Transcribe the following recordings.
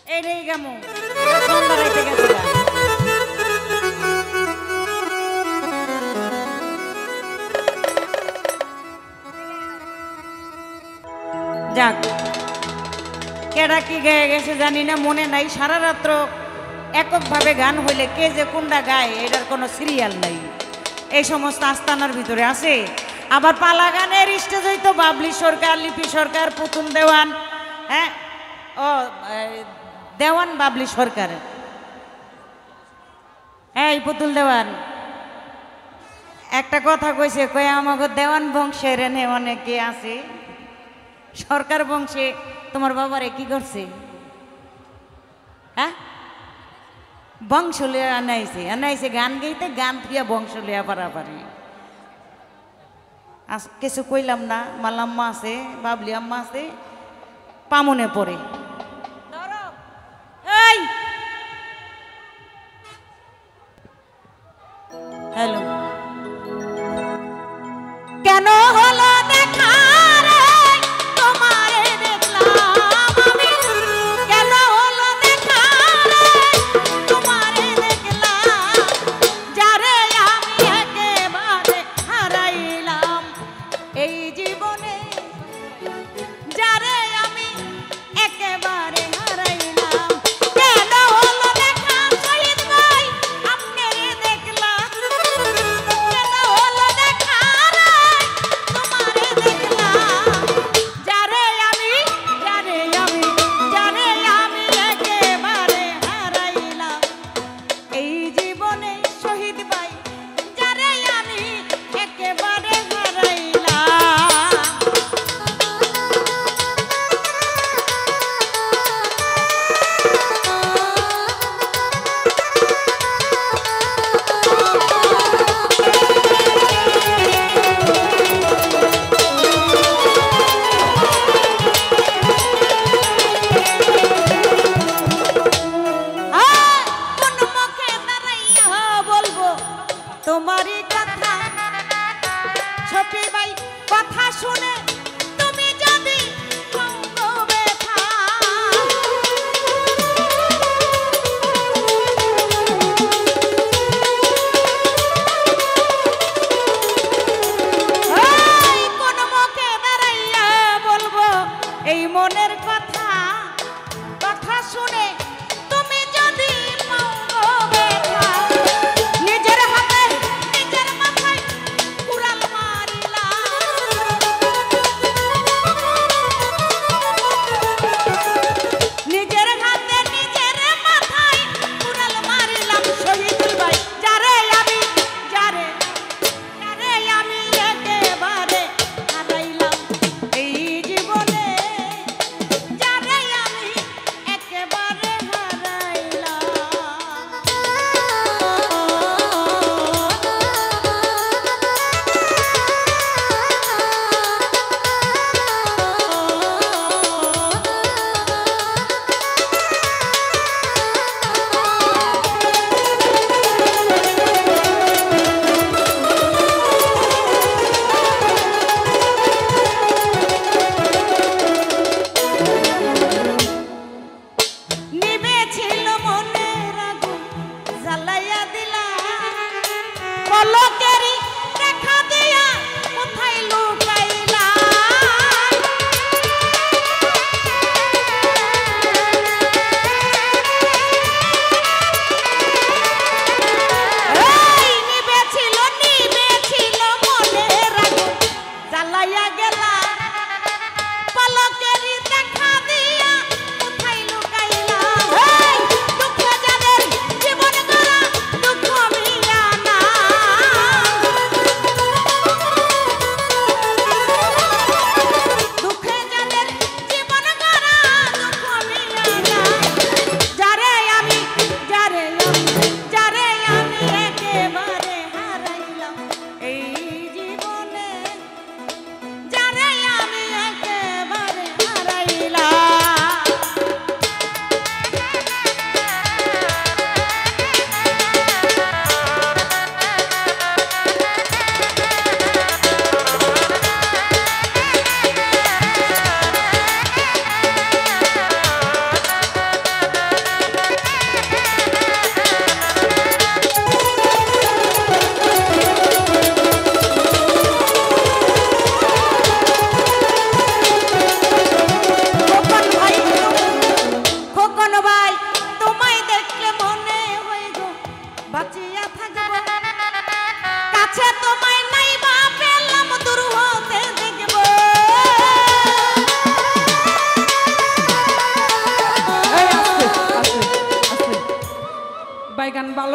এইটাই কেমন সন্ধ্যা রাইতে গেছে যাক কেডা কি গায়ে গেছে জানি না, মনে নাই। সারা রাত্র এককভাবে গান হইলে কে যে কোনটা গায় এটার কোনো সিরিয়াল নাই। এই সমস্ত আস্তানার ভিতরে আছে। আবার পালা গানের স্টেজ হইতো বাবলি সরকার, লিপি সরকার, পুতুল দেওয়ান। হ্যাঁ, ও দেওয়ান বাবলি সরকার। হ্যাঁ, এই পুতুল দেওয়ান একটা কথা কইছে, কয়ে আমাকে দেওয়ান বংশের এনে অনেকে আছে, সরকার বংশে তোমার বাবারে কি করছে? হ্যাঁ, বংশ লিয়া আনাইছে, আনাইছে গান গাইতে, গান থিয়া বংশ লিয়া পারাপারি। কিছু কইলাম না, মালাম্মা আছে, বাবলি আম্মা আছে, পামনে পড়ে। হ্যালো, কেন হলো দেখা রে তোমারে দেখলাম আমি, কেন হলো দেখা রে তোমারে দেখলাম, যারে আমি একেবারে হারাইলাম এই জীবনে, যারে আমি একেবারে হারাইলাম। কেন হলো দেখা শহীদ ভাই আপনারে দেখলাম, কেন হলো দেখা রে তোমারে দেখলাম, যারে আমি একেবারে হারাইলাম এই জীবনে শহীদ ভাই, যারে আমি একেবারে হারাইলাম। কোন মুখে দাঁড়াইয়া বলবো তোমারই কথা, ছপি ভাই কথা শুনে তুমি যদি সঙ্গ ব্যথা, কোন মুখে দাঁড়াইয়া বলবো এই মনের কথা, কথা শুনে তুমি যদি সঙ্গ ব্যথা, নিজের হাতে নিজের মাথায় কুড়াল মারিলাম, নিজের হাতে নিজের মাথায় কুড়াল মারিলাম শহীদুল ভাই, যারে আমি একেবারে হারাইলাম এই জীবনে, যারে আমি একেবারে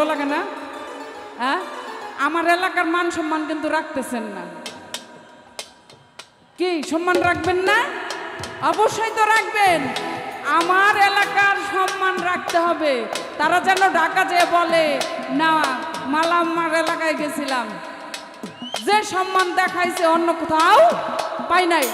লাগে না? হ্যাঁ, আমার এলাকার মান সম্মান কিন্তু রাখতেছেন না। কি সম্মান রাখবেন না? অবশ্যই তো রাখবেন। আমার এলাকার সম্মান রাখতে হবে। তারা যেন ঢাকা যেয়ে বলে না মালা আমার এলাকায় গেছিলাম, যে সম্মান দেখাইছে অন্য কোথাও পাই নাই।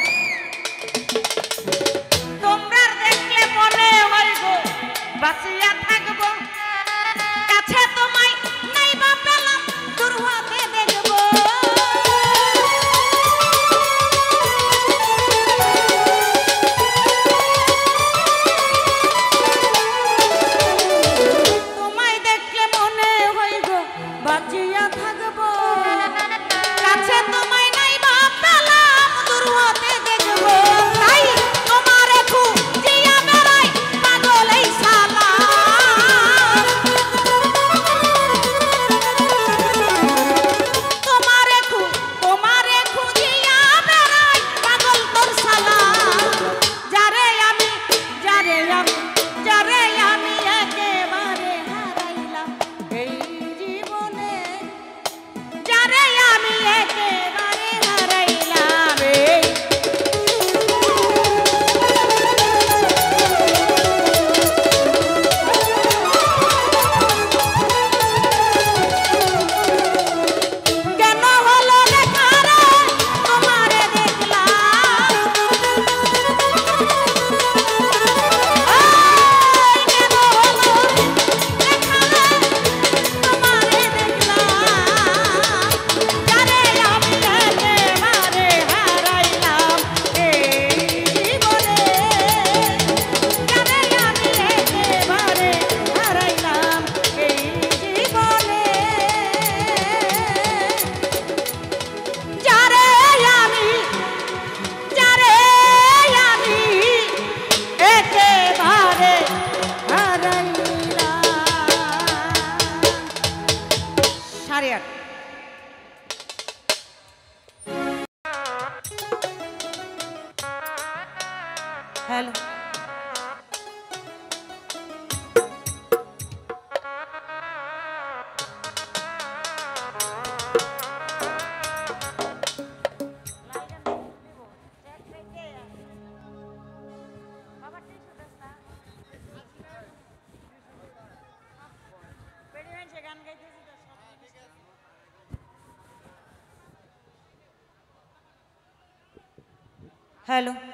তোমরা দেখলে মনে হইব বাঁচিয়া থাকবো, কাছে তোমায় নাই বা পেলাম দূর হতে দেখবো। তোমায় দেখলে মনে হইব বাঁচিয়া থাকবো, কাছে তোমায় নাই বা পেলাম দূর হতে দেখবো। তাই তোমারে খুঁজিয়া বেড়াই পাগল এই শালা। তোমারে খুঁজিয়া বেড়াই পাগল তোর শালা। যারে আমি একেবারে হারাইলাম এই জীবনে, যারে আমি একেবারে হারাইলাম এই। কেন হলো দেখা রে তোমারে দেখলাম, কেন হলো দেখা রে তোমারে দেখলাম, যারে আমি একেবারে হারাইলাম এই জীবনে, যারে আমি একেবারে হারাইলাম এই জীবনে, যারে আমি একেবারে হারাইলাম। 8:30। Hello, hello.